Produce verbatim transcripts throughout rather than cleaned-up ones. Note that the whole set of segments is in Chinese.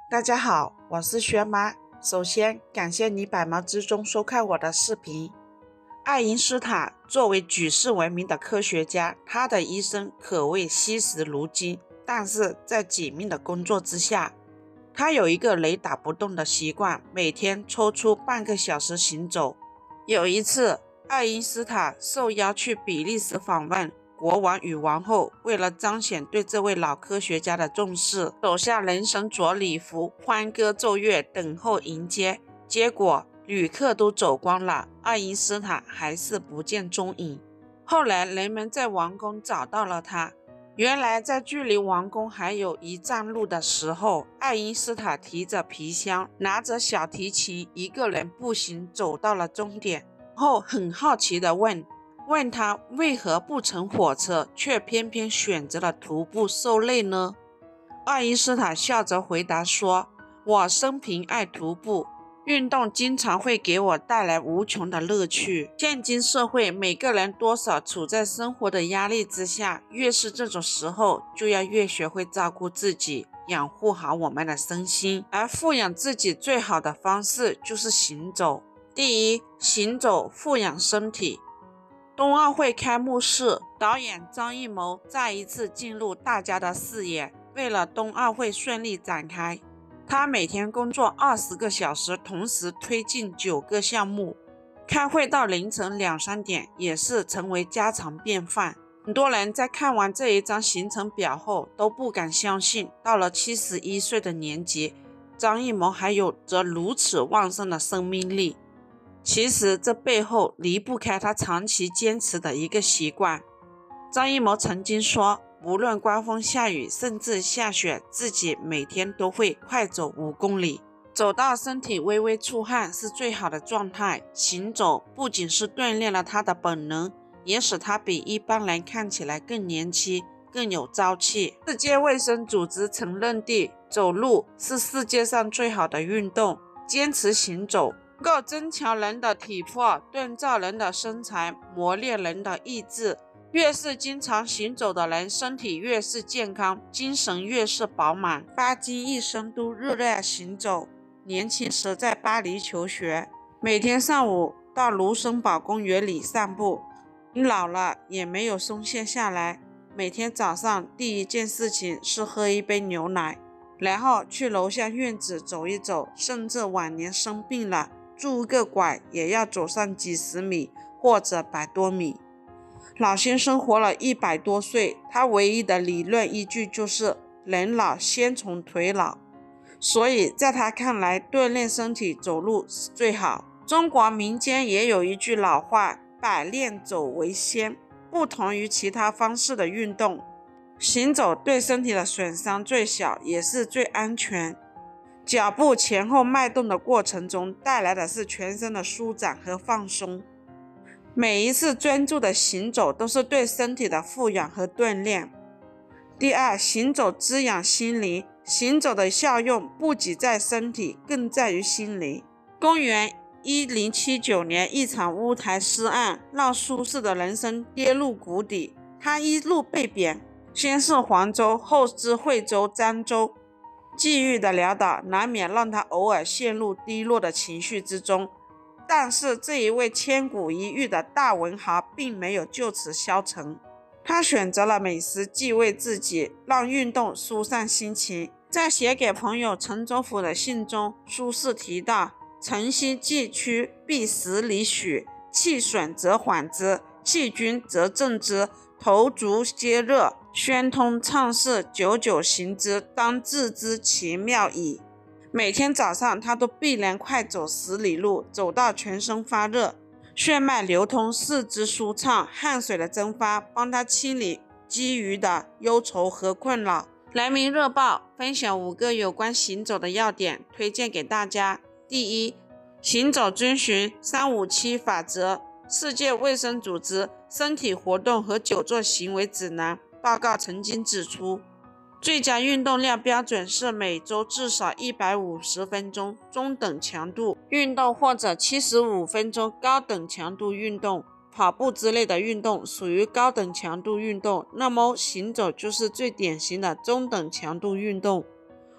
大家好，我是薛妈。首先感谢你百忙之中收看我的视频。爱因斯坦作为举世闻名的科学家，他的一生可谓惜时如金，但是在紧密的工作之下，他有一个雷打不动的习惯，每天抽出半个小时行走。有一次，爱因斯坦受邀去比利时访问，国王与王后为了彰显对这位老科学家的重视，手下人生着礼服，欢歌奏乐，等候迎接。结果旅客都走光了，爱因斯坦还是不见踪影。后来人们在王宫找到了他，原来在距离王宫还有一站路的时候，爱因斯坦提着皮箱，拿着小提琴，一个人步行走到了终点后，很好奇地问问他为何不乘火车，却偏偏选择了徒步受累呢？爱因斯坦笑着回答说，我生平爱徒步，运动经常会给我带来无穷的乐趣。现今社会，每个人多少处在生活的压力之下，越是这种时候，就要越学会照顾自己，养护好我们的身心。而富养自己最好的方式就是行走。第一，行走富养身体。冬奥会开幕式，导演张艺谋再一次进入大家的视野。为了冬奥会顺利展开，他每天工作二十个小时，同时推进九个项目，开会到凌晨两三点，也是成为家常便饭。很多人在看完这一张行程表后，都不敢相信，到了七十一岁的年纪，张艺谋还有着如此旺盛的生命力。其实这背后离不开他长期坚持的一个习惯。张艺谋曾经说，无论刮风下雨，甚至下雪，自己每天都会快走五公里，走到身体微微出汗是最好的状态。行走不仅是锻炼了他的本能，也使他比一般人看起来更年轻，更有朝气。世界卫生组织曾认定，走路是世界上最好的运动。坚持行走能够增强人的体魄，锻造人的身材，磨练人的意志。越是经常行走的人，身体越是健康，精神越是饱满。巴金一生都热爱行走。年轻时在巴黎求学，每天上午到卢森堡公园里散步。老了也没有松懈下来，每天早上第一件事情是喝一杯牛奶，然后去楼下院子走一走，甚至晚年生病了，拄个拐也要走上几十米或者百多米。老先生活了一百多岁，他唯一的理论依据就是人老先从腿老，所以在他看来，锻炼身体走路是最好。中国民间也有一句老话，百练走为先。不同于其他方式的运动，行走对身体的损伤最小，也是最安全。脚步前后脉动的过程中，带来的是全身的舒展和放松。每一次专注的行走都是对身体的富养和锻炼。第二，行走滋养心灵。行走的效用不仅在身体，更在于心灵。公元一零七九年，一场乌台诗案让苏轼的人生跌入谷底。他一路被贬，先是黄州，后至惠州、漳州，际遇的潦倒难免让他偶尔陷入低落的情绪之中。但是这一位千古一遇的大文豪并没有就此消沉，他选择了美食祭慰自己，让运动疏散心情。在写给朋友陈州府的信中，苏轼提到，晨曦既趋，必十里许，气损则缓之，气均则正之，头足皆热，宣通畅适，久久行之，当自知其妙矣。每天早上他都必然快走十里路，走到全身发热，血脉流通，四肢舒畅，汗水的蒸发帮他清理积余的忧愁和困扰。人民日报分享五个有关行走的要点，推荐给大家。第一，行走遵循三五七法则。世界卫生组织身体活动和久坐行为指南报告曾经指出，最佳运动量标准是每周至少一百五十分钟中等强度运动，或者七十五分钟高等强度运动。跑步之类的运动属于高等强度运动，那么行走就是最典型的中等强度运动。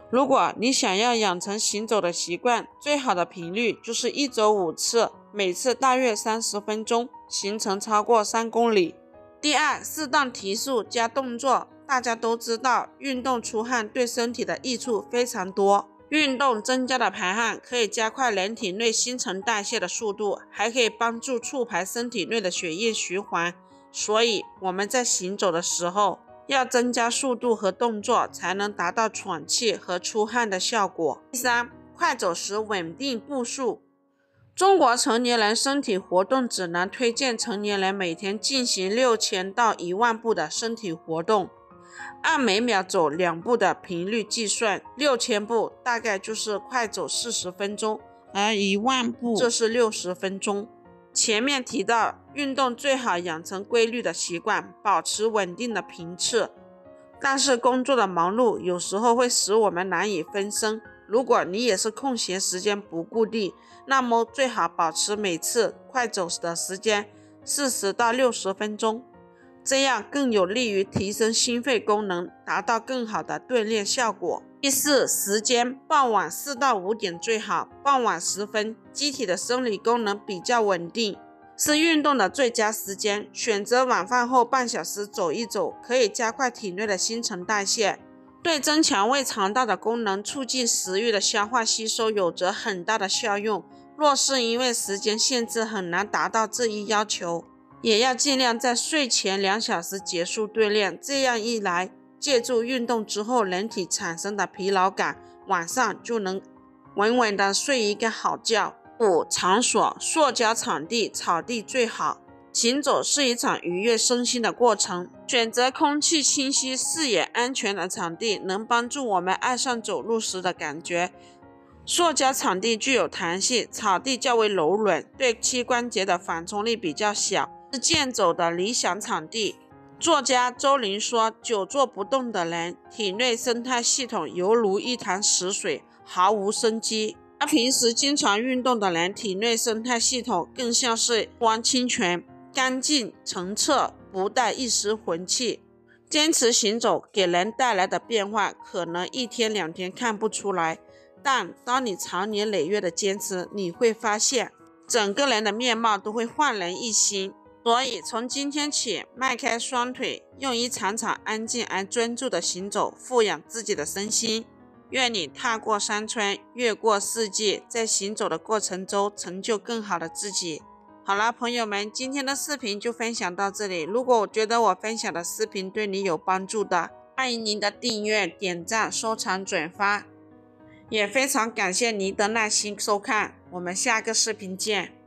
如果你想要养成行走的习惯，最好的频率就是一周五次，每次大约三十分钟，行程超过三公里。第二，适当提速加动作。大家都知道，运动出汗对身体的益处非常多。运动增加的排汗可以加快人体内新陈代谢的速度，还可以帮助促排身体内的血液循环。所以我们在行走的时候，要增加速度和动作，才能达到喘气和出汗的效果。第三，快走时稳定步数。中国成年人身体活动指南推荐成年人每天进行六千到一万步的身体活动，按每秒走两步的频率计算，六千步大概就是快走四十分钟，而一万步这是六十分钟。前面提到，运动最好养成规律的习惯，保持稳定的频次。但是工作的忙碌有时候会使我们难以分身。如果你也是空闲时间不固定，那么最好保持每次快走的时间四十到六十分钟，这样更有利于提升心肺功能，达到更好的锻炼效果。第四，时间傍晚四到五点最好，傍晚时分，机体的生理功能比较稳定，是运动的最佳时间。选择晚饭后半小时走一走，可以加快体内的新陈代谢，对增强胃肠道的功能、促进食欲的消化吸收有着很大的效用。若是因为时间限制很难达到这一要求，也要尽量在睡前两小时结束锻炼，这样一来，借助运动之后人体产生的疲劳感，晚上就能稳稳的睡一个好觉。五、场所，塑胶场地、草地最好。行走是一场愉悦身心的过程，选择空气清晰、视野安全的场地，能帮助我们爱上走路时的感觉。塑胶场地具有弹性，草地较为柔软，对膝关节的反冲力比较小，是健走的理想场地。作家周林说，久坐不动的人体内生态系统犹如一潭死水，毫无生机，而平时经常运动的人体内生态系统更像是一汪清泉，干净澄澈，不带一丝浑气。坚持行走给人带来的变化可能一天两天看不出来，但当你长年累月的坚持，你会发现整个人的面貌都会焕然一新。所以从今天起，迈开双腿，用一场场安静而专注的行走，富养自己的身心。愿你踏过山川，越过四季，在行走的过程中成就更好的自己。好了，朋友们，今天的视频就分享到这里。如果我觉得我分享的视频对你有帮助的，欢迎您的订阅、点赞、收藏、转发。也非常感谢您的耐心收看，我们下个视频见。